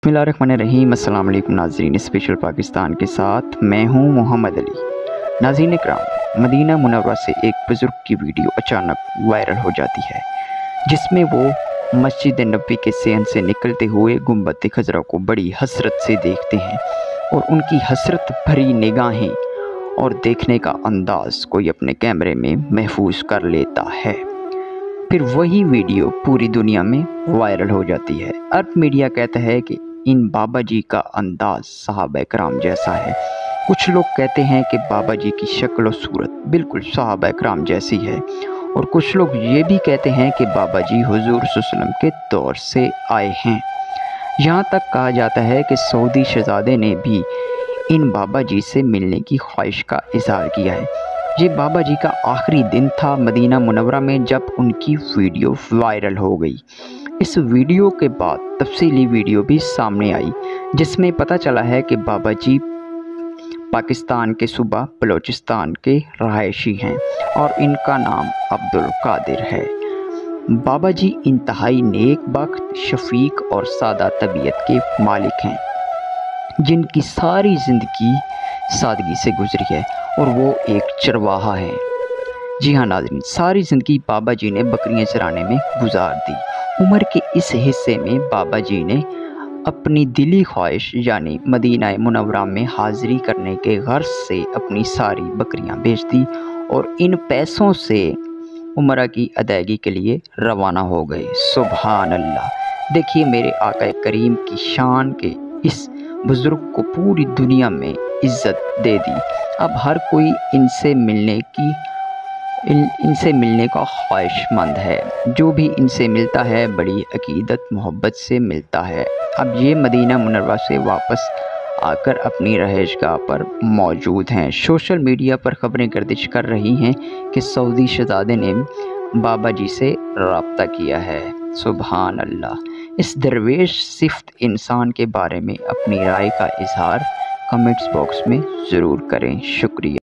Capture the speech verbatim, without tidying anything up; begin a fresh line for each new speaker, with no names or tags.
बिस्मिल्लाहिर्रहमानिर्रहीम। अस्सलाम वालेकुम नाज़रीन, स्पेशल पाकिस्तान के साथ मैं हूं मोहम्मद अली। नाज़रीन इकराम, मदीना मुनव्वरा से एक बुज़ुर्ग की वीडियो अचानक वायरल हो जाती है जिसमें वो मस्जिद नबी के सेहन से निकलते हुए गुंबद खज़रा को बड़ी हसरत से देखते हैं और उनकी हसरत भरी निगाहें और देखने का अंदाज़ कोई अपने कैमरे में महफूज कर लेता है। फिर वही वीडियो पूरी दुनिया में वायरल हो जाती है। अरब मीडिया कहता है कि इन बाबा जी का अंदाज़ सहाबा इकराम जैसा है। कुछ लोग कहते हैं कि बाबा जी की शक्ल और सूरत बिल्कुल सहाबा इकराम जैसी है और कुछ लोग ये भी कहते हैं कि बाबा जी हुजूर सल्लल्लाहु अलैहि वसल्लम के दौर से आए हैं। यहाँ तक कहा जाता है कि सऊदी शहज़ादे ने भी इन बाबा जी से मिलने की ख्वाहिश का इज़हार किया है। ये बाबा जी का आखिरी दिन था मदीना मुनव्वरा में जब उनकी वीडियो वायरल हो गई। इस वीडियो के बाद तफसीली वीडियो भी सामने आई जिसमें पता चला है कि बाबा जी पाकिस्तान के सूबा बलोचिस्तान के रहायशी हैं और इनका नाम अब्दुल कादिर है। बाबा जी इंतहाई नेक बख्त, शफीक और सादा तबीयत के मालिक हैं जिनकी सारी ज़िंदगी सादगी से गुजरी है और वो एक चरवाहा है। जी हाँ नाज़रीन, सारी ज़िंदगी बाबा जी ने बकरियां चराने में गुजार दी। उम्र के इस हिस्से में बाबा जी ने अपनी दिली ख्वाहिश यानी मदीना मुनव्वरा में हाज़िरी करने के गर्ज से अपनी सारी बकरियां बेच दी और इन पैसों से उम्रा की अदायगी के लिए रवाना हो गए। सुभान अल्लाह। देखिए मेरे आका करीम की शान के इस बुज़ुर्ग को पूरी दुनिया में इज़्ज़त दे दी। अब हर कोई इनसे मिलने की इन, इनसे मिलने का ख्वाहिशमंद है। जो भी इनसे मिलता है बड़ी अकीदत मोहब्बत से मिलता है। अब ये मदीना मुनव्वरा से वापस आकर अपनी रहायशगाह पर मौजूद हैं। सोशल मीडिया पर खबरें गर्दिश कर रही हैं कि सऊदी शहज़ादे ने बाबा जी से रब्ता किया है। सुभान अल्लाह। इस दरवेश सिफ्त इंसान के बारे में अपनी राय का इजहार कमेंट्स बॉक्स में ज़रूर करें। शुक्रिया।